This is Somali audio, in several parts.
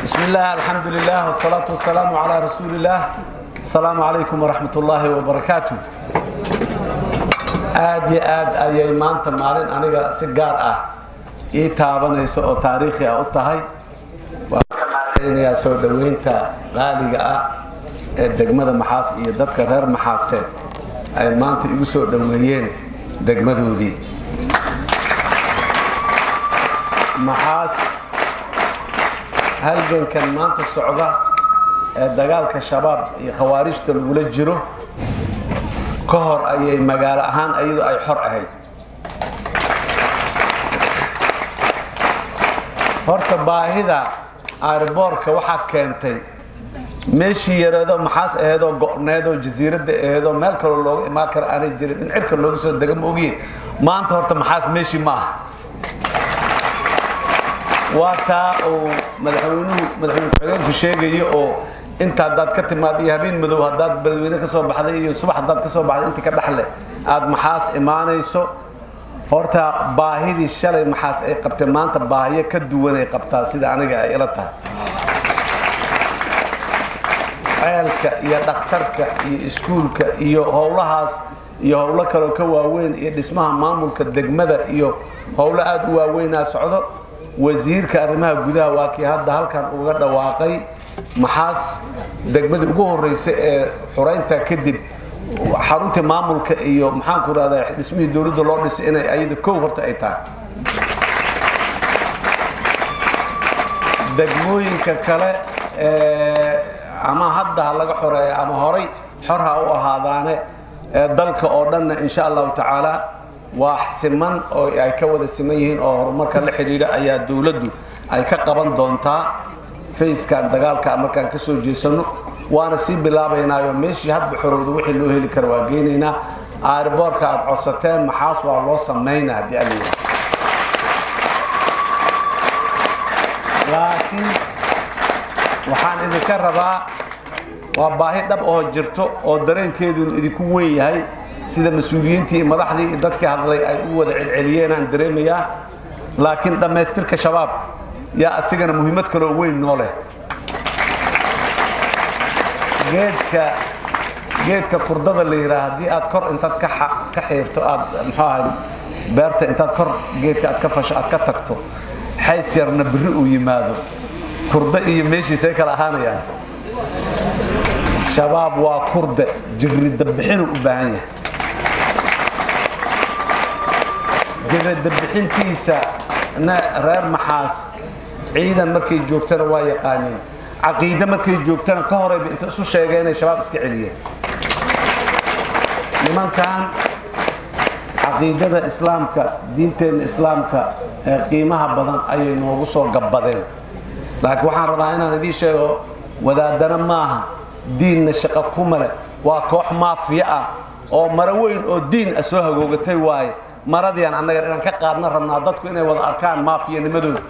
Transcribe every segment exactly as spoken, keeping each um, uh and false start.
بسم الله الحمد لله والصلاة والسلام على رسول الله. السلام عليكم ورحمة الله وبركاته. آدي آد أي مانت مالين أنا سجار آه إيه تابنا يسوع تاريخي أو تهاي وكمان يا سود وينتا غالي آه الدجمة محاس يدك غير محاسن أي مانت يسوع دويين دجمة دودي محاس هل كان مانت السعودة دجال كشباب خوارجت الولد جرو كهر أي مجال أهان أيضا أي حر أهيد هرت باهدا أربورك وحق كنتي ماشي يرادو محاس هذا قنادو جزيرة هذا مالك اللوج ما كر أنا جري نعرف اللوج سو دقم وجي ما أنت هرت محاس ماشي معه وقتا ومدحونه مدحونه حقين في شيء جي أو أنت هداد كتم هذه هبين مذو هداد بدوينه كسب بحذي الصبح هداد كسب بعد أنت كدحلة عاد محاس إيمانه يسوع هرتا باهدي الشلي محاس أي قبت ما أنت باهية كدوينه قبتها سيدا أنا جاي إلتها عيالك يا دكتورك يا إسكولك يا هولهاس يا هولك لو كواوين يا اسمها مامولك الدجمدة يا هولا أدوا وين أسعده وزيرك أرمها جدا واقي هذا هل كان وجد واقعي محاس دجمدة وجوه الرئيس حرين تكذب حرونت مامولك يا محاكر هذا اسمه دولة اللورس أنا أيد كوفرت أيتها دجموين ككلا أما هذا هلا حرية أما هري حرها أو هذانه ضلك أردنا إن شاء الله تعالى وحسمن أو أي كود السميهين أو مركز الحريرة أي دولته أي كقبان دونتا فيس كان دجال كأمريكان كسر جسنو وأنا سيب بلا بينا يوم ماشي هاد بحرود وحي اللي هي الكرواجيننا أربعة كعد عصتين محاس والله سمينا هدي أليه لكن waxaan idinka rabaa waa baahi dhab oo jirto oo dareenkeedu idinku weyn yahay sida mas'uuliyiintii madaxdii dadka hadlay ay u wada celceliyeen aan dareemayaa laakiin dhameystirka shabaab yaa asigana muhiimad kale oo weyn noo leh geedka geedka kurdada la yiraahdo aad kor intaad ka ka xeerto aad maxaa beerta intaad kor geedka aad ka fasho aad ka tagto xays yarna biri u yimaado كرد إيه ماشي سيكل أهانيا شباب وكرد جري الدبحين وبهانية جري الدبحين كيسا نا رير محاس عيدا مركي جوكتنا واي قانين عقيدة مركي جوكتنا كهرب انت اسو شيغين شباب اسكعلية لمن كان عقيدة إسلامك دينتين إسلامك قيمها بدن أي نوغسو قبضين لكن waxaan rabaa inaan idin sheego wadaadana maaha diinna shaqo kumale waa koox maafiya ah oo maraweyn oo diin soo hagoogatay waay maradiyan anaga inaan ka qaadna rabnaa dadku inay wada arkaan maafiyanimadooda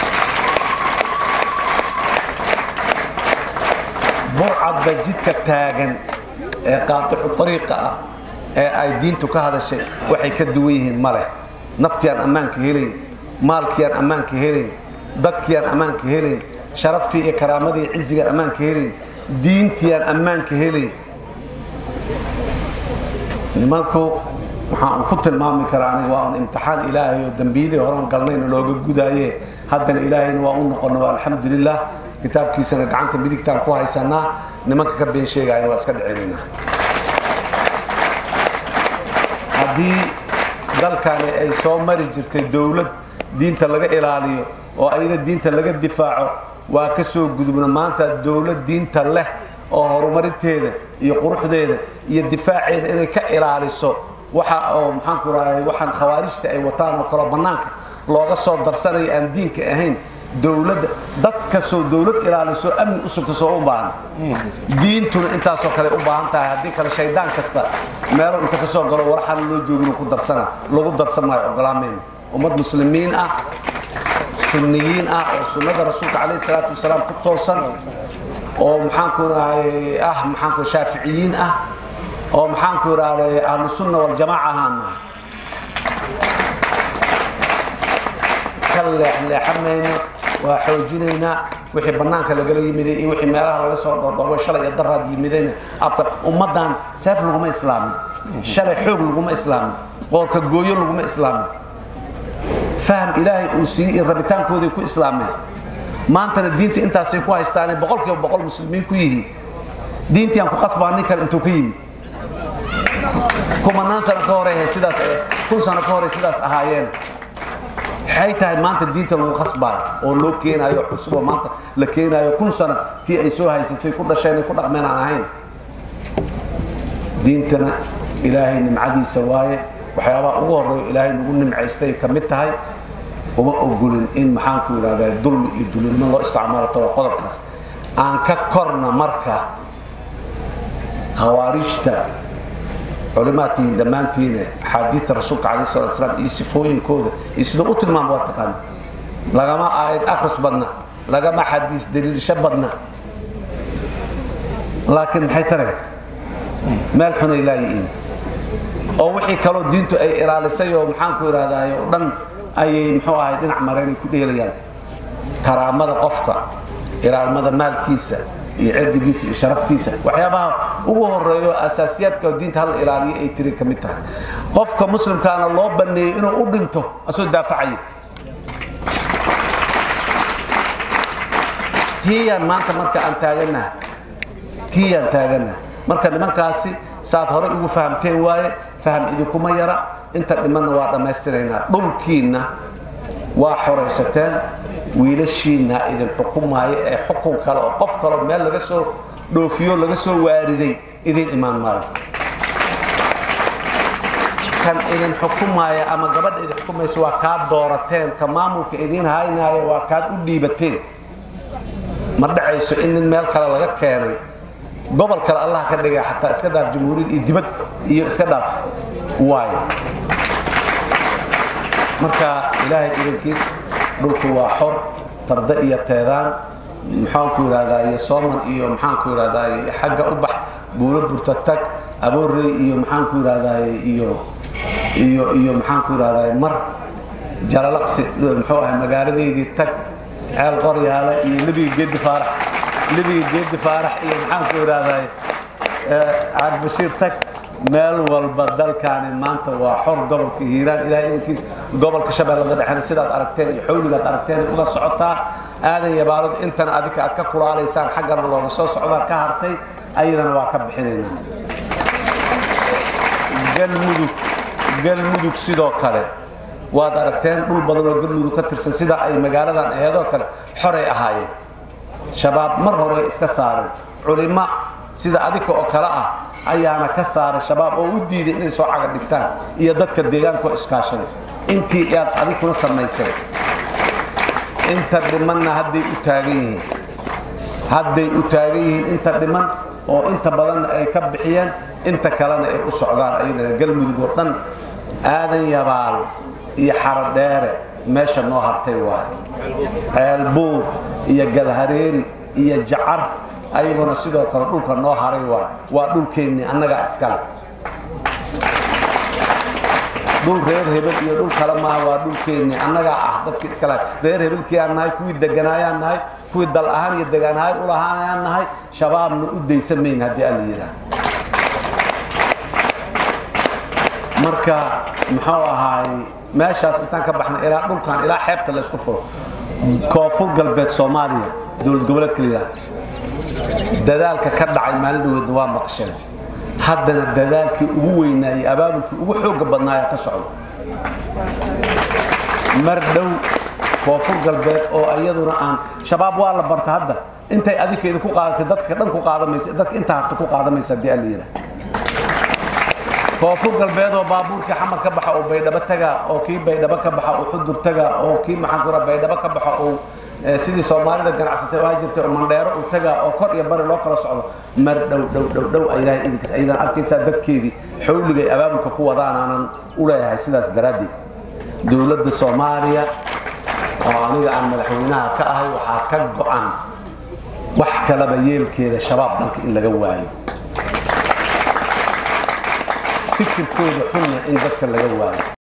burcadda jidka taagan ee qaaticu tariiqa ah ee ay diintu ka hadashay waxay ka duwan yihiin male naftiyaan ammaanka helayn maalkiyaan ammaanka helayn dadkiyaan ammaanka helayn sharaftii iyo karaamadii ciziga ammaanka helayn diintiyaan ammaanka helayn nimanku waxaan ku tilmaami karaa aniga waa imtixaan ilaahay oo dambiyadii horan galnayna looga gudaaye haddana ilaahayna waa u noqono alxamdulillah kitaabkiisana gacanta midigtaan ku haysanaa nimanka ka been sheegayna waa iska dhicinaynaa haddii dalkani ay soo mari jirtay dowlad diinta laga ilaaliyo oo ayda diinta laga difaaco waa ka soo gudubna maanta dawlad diinta leh oo horumarinteeda iyo quruxdeeda iyo difaaceeda inay ka ilaaliso waxa oo maxaan ku raayay waxaan khawaarijta ay wataan oo kala banaanka looga soo darsanay aan diinka ahayn dawladda dadka soo dawlad ilaaliso amni u sugto soo u baahan diintuna intaas oo kale u baahan tahay hadii kale shaydaan kasta meel inta ka soo galo warxan loo joogin ku darsana lagu darsamay ogolaameen ummad muslimiin ah سنيين آه سنة الرسول عليه الصلاة والسلام كتوصل أو محنكون آه محنكون شافعيين آه أو محنكون أهل السنة والجماعة هنا كل اللي حمينا وحوجينا وحي بنانك لغلا يميدين إيه وحي ميلها لغا سو دودو شلay iyo daraad yimideen abka ummadan saaf laguma islaamin shalay xoog laguma islaamin qoorka gooyo laguma islaamin faham ilaahay uu siiyay rabitaankooda ku islaameen maantana diinta intaas ay ku haystaan boqolkiiba boqol muslimiin ku yihiin diintii aan ku qasbaanay kar intuu ka yimid kuma naasar ka hore sidaas kun sano ka hore sidaas ahaayeen waxay tahay maanta diinta lagu qasbaayo oo loo keenayo cusub maanta la keenayo kun sano tii ay soo haysatay ku dhasheen ku dhaqmeen aan ahayn diintana ilaahay nimcadiisa waaye waxyaaba ugu horeeyo ilaahay nagu nimcaystay kamid tahay uma ogolin in maxaan ku yiraahdaa dulmi iyo dulinimo loo isticmaalo too qodobkaas aan ka korna marka khawaarijta علماتين دمانتين حديث الرسول عليه الصلاة والسلام يسفوين كود يسدو أطل ما مواتقان لغما آيات أخرس بدنا لغما حديث دليل شبدنا لكن حيتره مالحنا إلهيين أو وحي كالو دينتو أي إراليسي ومحانكو إراداي ودن أي محوها يدين عمرين كديليان كرامة قفك إرالمة مال كيسة يعدقيس شرفتيسا وحيابها ugu horeeyo asaasiyaadka diinta hal ilaaliyo ay tiri kamid tahay qofka muslimka aan loo baneeyay inuu u dhinto asoo daafacay tiyan maanta marka aan taagana tiyan taagana marka nimankaasi saad hore ugu fahamteen waaye faham idinku yara inta dhimanna waa dhameystirayna dhulkiina waa xoreysateen wiilashiina idin xukumaaya ee xukun kale oo qof kale meel laga soo dhoofiyo laga soo waariday idin imaan maayo kan idin xukumaaya ama gabadha idin xukumayso waa ka doorateen ka maamulka idin haynaayo waa ka u dhiibateen ma dhacayso in meel kale laga keenay gobol kale Allah ka dhigay xataa iska daaf jamhuuriyad iyo dibad iyo iska daaf waayo marka ilaahay idinkiis dhulku waa xor tarda iyo teedaan maxaan ku yiraahdaa iyo sooman iyo maxaan ku yiraahdaa xagga u bax buuro burta tag aboorey iyo maxaan ku yiraahdaa iyo iyo iyo maxaan ku yiraahdaa mar jalalaqsi muxuu ahaa magaaladeedii tag xeel qoryaale iyo libiga geed faarax libiga geed faarax iyo maxaan ku yiraahdaa ee aad bashir tag meel walba dalkaani maanta waa xor gobolka Hiiraan ilaahay inkiis gobolka Shabeellaha Dhexe sidaad aragteen iyo xawligaad aragteen uga socotaa aadan yabaarad intan adika aad ka kulaaleysaan xaggana looga soo socda ka hartay ayadana waa ka bixinayna galmudug galmudug sidoo kale waad aragteen dhul badan oo galmudug ka tirsan sida ay magaaladan aheedoo kale xoray ahaayeen shabaab mar hore iska saaran culimo sida adika oo kala ah ayaana ka saaray shabaab oo u diiday inay soo caga dhigtaan iyo dadka deegaanka iskaashaday intii aad adikuna samaysay inta dhimanna hadday u taagan yihiin hadday u taagan yihiin inta dhiman oo inta badan ay ka bixiyeen inta kalena ay u socdaan ayadana galmudug oo dhan aadan yabaal iyo xaradheere meesha noo hartay waa ceelbuur iyo galhareeri iyo jacar ayaguna sidoo kale dhulka noo haray waa waa dhulkeennii annaga iskale dhul reer hebel iyo dhul kale ma waa dhulkeennii annaga ah dadka iskale reer hebelkii aan nahay kuwii deganaayaan nahay kuwii dal ahaan iyo deganahay u lahaayaan nahay shabaabna u deysameyn haddii aan la yiraahdo marka muxuu ahaay meeshaas intaan ka baxnay ilaa dhulkan ilaa xeebta la isku furo koonfur galbeed Soomaaliya dowlad goboleedka Liiraa dadaalka ka dhacay maalin dhaweed waa maqasheen haddana dadaalkii ugu weynaayay abaabulkii ugu xoog badnaa ka socdo mar dhow koonfur galbeed oo ayaduna aan shabaab waa la barta hadda intay adikeedu ku qaadatay dadka dhan ku qaadamaysa dadka inta harta ku qaadamaysa hadii aan leeyahay koonfur galbeed oo baabuurkii xamar ka baxa oo baydhabo taga oo kii baydhabo ka baxa oo xudur taga oo kii maxaan ku rabaydhabo baydhabo ka baxa oo sidii Soomaalida ganacsatay oo jirtay oo mandheero u taga oo kor iyo bari loo kala socdo mar dhow dhow dhow dhow ay ilaahay idinkiis aydan arkaysa dadkeedii xawliga abaabulka ku wadaan aanan u leeyahay sidaas daraadii dawladda Soomaaliya oo aniga aan madaxweynaha ka ahay waxa ka go'an wax kala bayeelkeeda shabaab dalka in laga waayo fikirkooda xunna in dadka laga waayo